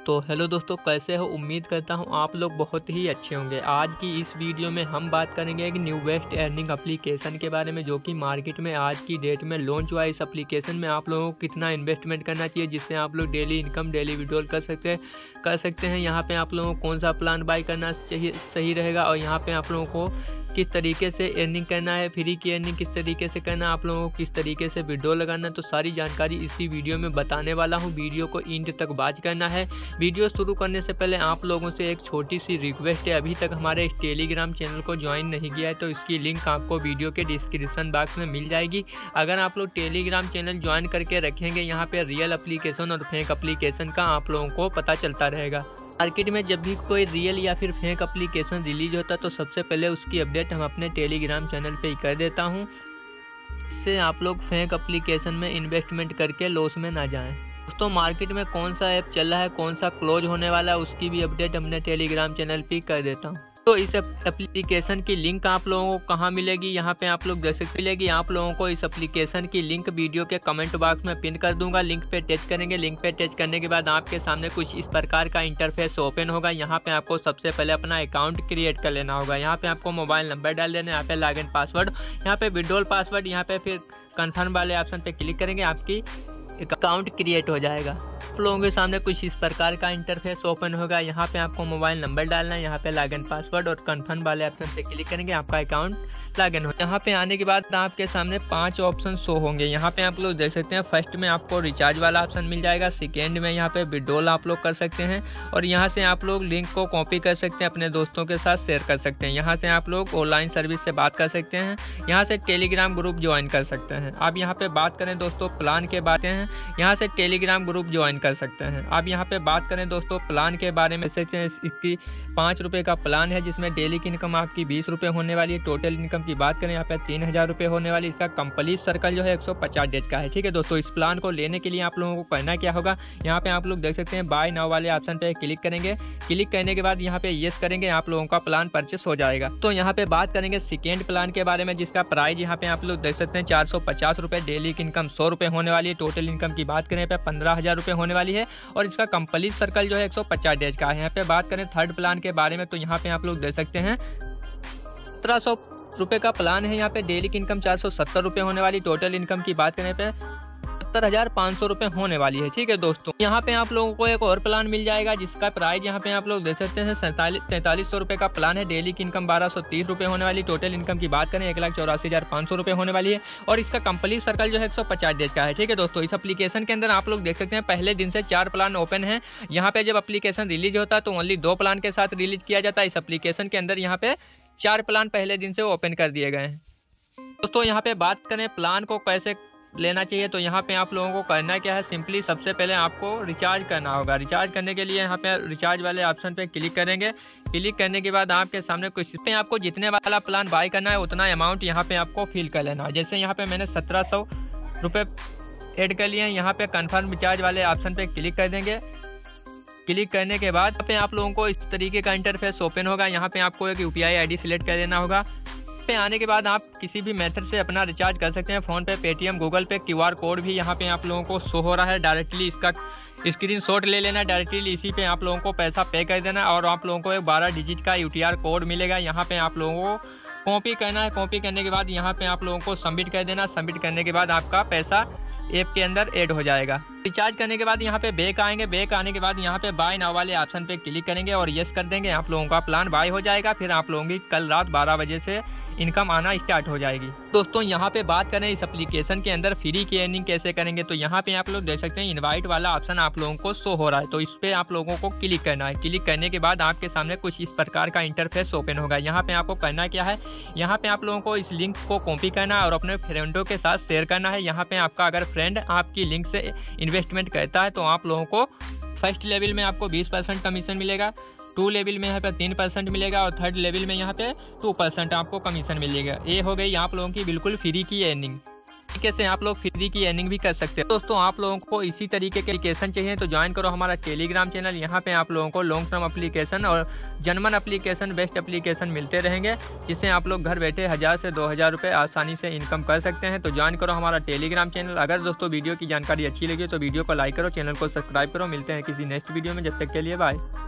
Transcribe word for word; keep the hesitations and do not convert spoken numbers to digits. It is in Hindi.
तो हेलो दोस्तों, कैसे हो? उम्मीद करता हूँ आप लोग बहुत ही अच्छे होंगे। आज की इस वीडियो में हम बात करेंगे एक न्यू बेस्ट अर्निंग एप्लीकेशन के बारे में, जो कि मार्केट में आज की डेट में लॉन्च हुआ है। इस एप्लीकेशन में आप लोगों को कितना इन्वेस्टमेंट करना चाहिए जिससे आप लोग डेली इनकम डेली विड्रॉल कर सकते हैं कर सकते हैं यहाँ पे आप लोगों को कौन सा प्लान बाय करना चाहिए सही रहेगा, और यहाँ पे आप लोगों को किस तरीके से अर्निंग करना है, फ्री की अर्निंग किस तरीके से करना है, आप लोगों को किस तरीके से विड्रॉल लगाना है, तो सारी जानकारी इसी वीडियो में बताने वाला हूं। वीडियो को एंड तक वॉच करना है। वीडियो शुरू करने से पहले आप लोगों से एक छोटी सी रिक्वेस्ट है, अभी तक हमारे इस टेलीग्राम चैनल को ज्वाइन नहीं किया है तो इसकी लिंक आपको वीडियो के डिस्क्रिप्शन बॉक्स में मिल जाएगी। अगर आप लोग टेलीग्राम चैनल ज्वाइन करके रखेंगे, यहाँ पर रियल एप्लीकेशन और फेक एप्लीकेशन का आप लोगों को पता चलता रहेगा। मार्केट में जब भी कोई रियल या फिर फेक एप्लीकेशन रिलीज होता है तो सबसे पहले उसकी अपडेट हम अपने टेलीग्राम चैनल पे ही कर देता हूं। इससे आप लोग फेक एप्लीकेशन में इन्वेस्टमेंट करके लॉस में ना जाएं। दोस्तों, मार्केट में कौन सा ऐप चल रहा है, कौन सा क्लोज होने वाला है, उसकी भी अपडेट हमने टेलीग्राम चैनल पे कर देता हूँ। तो इस एप्लीकेशन की लिंक आप लोगों को कहाँ मिलेगी, यहाँ पे आप लोग देख सकते मिलेगी। आप लोगों को इस एप्लीकेशन की लिंक वीडियो के कमेंट बॉक्स में पिन कर दूंगा। लिंक पे टच करेंगे। लिंक पे टच करने के बाद आपके सामने कुछ इस प्रकार का इंटरफेस ओपन होगा। यहाँ पे आपको सबसे पहले अपना अकाउंट क्रिएट कर लेना होगा। यहाँ पे आपको मोबाइल नंबर डाल देना है, यहाँ पे लॉगिन पासवर्ड, यहाँ पे विड्रॉल पासवर्ड, यहाँ पे फिर कन्फर्म वाले ऑप्शन पे क्लिक करेंगे, आपकी अकाउंट क्रिएट हो जाएगा। आप लोगों के सामने कुछ इस प्रकार का इंटरफेस ओपन होगा। यहाँ पे आपको मोबाइल नंबर डालना है, यहाँ पे लॉगिन पासवर्ड और कन्फर्म वाले ऑप्शन पे क्लिक करेंगे, आपका अकाउंट लॉगिन हो। यहाँ पे आने के बाद आपके सामने पांच ऑप्शन शो होंगे। यहाँ पे आप लोग देख सकते हैं, फर्स्ट में आपको रिचार्ज वाला ऑप्शन मिल जाएगा, सेकेंड में यहाँ पे विड्रॉल आप लोग कर सकते हैं, और यहाँ से आप लोग लिंक को कॉपी कर सकते हैं, अपने दोस्तों के साथ शेयर कर सकते हैं। यहाँ से आप लोग ऑनलाइन सर्विस से बात कर सकते हैं, यहाँ से टेलीग्राम ग्रुप ज्वाइन कर सकते हैं। अब यहाँ पे बात करें दोस्तों प्लान के बारे में, यहाँ से टेलीग्राम ग्रुप ज्वाइन कर सकते हैं। अब यहाँ पे बात करें दोस्तों प्लान के बारे में, सकते हैं इसकी पाँच रुपये का प्लान है जिसमें डेली की इनकम आपकी बीस रुपये होने वाली है। टोटल इनकम की बात करें यहाँ पे तीन हज़ार रुपये होने वाली। इसका कंप्लीट सर्कल जो है एक सौ पचास डेज का है। ठीक है दोस्तों, इस प्लान को लेने के लिए आप लोगों को करना क्या होगा, यहाँ पे आप लोग देख सकते हैं बाय नाउ वाले ऑप्शन पे क्लिक करेंगे। क्लिक करने के बाद यहाँ पे येस करेंगे, आप लोगों का प्लान परचेस हो जाएगा। तो यहाँ पे बात करेंगे सेकेंड प्लान के बारे में, जिसका प्राइस यहाँ पे आप लोग देख सकते हैं चार सौ पचास रुपये, डेली की इनकम सौ रुपये होने वाली है। टोटल इनकम की बात करें पे पंद्रह हज़ार रुपये होने वाली है, और इसका कंप्लीट सर्कल जो है एक सौ पचास डेज का है। यहाँ पे बात करें थर्ड प्लान के बारे में, तो यहाँ पे आप लोग देख सकते हैं सत्रह सौ रुपये का प्लान है। यहाँ पे डेली की इनकम चार सौ सत्तर रुपये होने वाली। टोटल इनकम की बात करें पे सत्तर हज़ार पाँच सौ रुपये होने वाली है। ठीक है दोस्तों, यहाँ पे आप लोगों को एक और प्लान मिल जाएगा जिसका प्राइस यहाँ पे आप लोग देख सकते हैं सैंतालीस तैंतालीस सौ रुपये का प्लान है। डेली की इनकम बारह सौ तीस रुपये होने वाली। टोटल इनकम की बात करें एक लाख चौरासी हज़ार पाँच सौ रुपये होने वाली है, और इसका कंप्लीट सर्कल जो है एक सौ पचास डेज का है। ठीक है दोस्तों, इस एप्लीकेशन के अंदर आप लोग देख सकते हैं पहले दिन से चार प्लान ओपन है। यहाँ पे जब एप्लीकेशन रिलीज होता है तो ओनली दो प्लान के साथ रिलीज किया जाता है। इस एप्लीकेशन के अंदर यहाँ पे चार प्लान पहले दिन से ओपन कर दिए गए हैं। दोस्तों, यहाँ पे बात करें प्लान को कैसे लेना चाहिए, तो यहाँ पे आप लोगों को करना क्या है, सिंपली सबसे पहले आपको रिचार्ज करना होगा। रिचार्ज करने के लिए यहाँ पे रिचार्ज वाले ऑप्शन पे क्लिक करेंगे। क्लिक करने के बाद आपके सामने कुछ पे आपको जितने वाला प्लान बाय करना है उतना अमाउंट यहाँ पे आपको फिल कर लेना है। जैसे यहाँ पे मैंने सत्रह सौ रुपये ऐड कर लिए हैं। यहाँ पे कन्फर्म रिचार्ज वाले ऑप्शन पे क्लिक कर देंगे। क्लिक करने के बाद यहाँ पे आप लोगों को इस तरीके का इंटरफेस ओपन होगा। यहाँ पे आपको एक यूपीआई आईडी सिलेक्ट कर देना होगा। पे आने के बाद आप किसी भी मेथड से अपना रिचार्ज कर सकते हैं, PhonePe, Paytm, Google Pay. QR code भी यहाँ पे आप लोगों को शो हो रहा है, डायरेक्टली इसका स्क्रीनशॉट ले लेना, डायरेक्टली इसी पे आप लोगों को पैसा पे कर देना, और आप लोगों को एक बारह डिजिट का यूटीआर कोड मिलेगा। यहाँ पे आप लोगों को कॉपी करना है। कॉपी करने के बाद यहाँ पे आप लोगों को सबमिट कर देना। सबमिट करने के बाद आपका पैसा ऐप के अंदर ऐड हो जाएगा। रिचार्ज करने के बाद यहाँ पे बैक आएंगे। बैक आने के बाद यहाँ पे बाय नाउ वाले ऑप्शन पे क्लिक करेंगे और यस कर देंगे। आप लोगों का प्लान बाय हो जाएगा। फिर आप लोगों की कल रात बारह बजे से इनकम आना स्टार्ट हो जाएगी। दोस्तों, यहाँ पे बात करें इस एप्लीकेशन के अंदर फ्री की अर्निंग कैसे करेंगे, तो यहाँ पे आप लोग देख सकते हैं इनवाइट वाला ऑप्शन आप लोगों को शो हो रहा है, तो इस पे आप लोगों को क्लिक करना है। क्लिक करने के बाद आपके सामने कुछ इस प्रकार का इंटरफेस ओपन होगा। यहाँ पे आपको करना क्या है, यहाँ पे आप लोगों को इस लिंक को कॉपी करना है और अपने फ्रेंडों के साथ शेयर करना है। यहाँ पे आपका अगर फ्रेंड आपकी लिंक से इन्वेस्टमेंट करता है तो आप लोगों को फर्स्ट लेवल में आपको बीस परसेंट कमीशन मिलेगा, टू लेवल में यहाँ पे तीन परसेंट मिलेगा, और थर्ड लेवल में यहाँ पे टू परसेंट आपको कमीशन मिलेगा। ये हो गई आप लोगों की बिल्कुल फ्री की अर्निंग। तरीके से आप लोग फ्री की अर्निंग भी कर सकते हैं। दोस्तों आप लोगों को इसी तरीके के एप्लीकेशन चाहिए तो ज्वाइन करो हमारा टेलीग्राम चैनल। यहाँ पे आप लोगों को लॉन्ग टर्म एप्लीकेशन और जनमन एप्लीकेशन बेस्ट एप्लीकेशन मिलते रहेंगे, जिससे आप लोग घर बैठे हज़ार से दो हज़ार रुपये आसानी से इनकम कर सकते हैं। तो ज्वाइन करो हमारा टेलीग्राम चैनल। अगर दोस्तों वीडियो की जानकारी अच्छी लगी तो वीडियो को लाइक करो, चैनल को सब्सक्राइब करो। मिलते हैं किसी नेक्स्ट वीडियो में, जब तक के लिए बाय।